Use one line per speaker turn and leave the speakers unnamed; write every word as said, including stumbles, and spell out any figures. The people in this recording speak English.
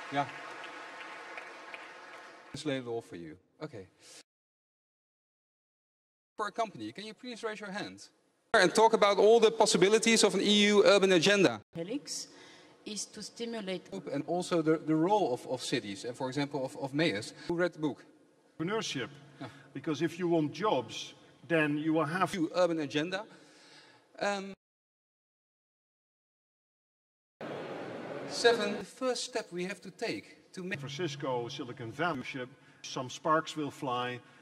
Yeah. Translate it all for you. Okay. For a company, can you please raise your hand? And talk about all the possibilities of an E U urban agenda.
Helix is to stimulate.
And also the, the role of, of cities, and for example of, of mayors. Who read the book?
Entrepreneurship.
Yeah.
Because if you want jobs, then you will have
to urban agenda. Um, seven, the first step we have to take to make
San Francisco, Silicon Valley, some sparks will fly.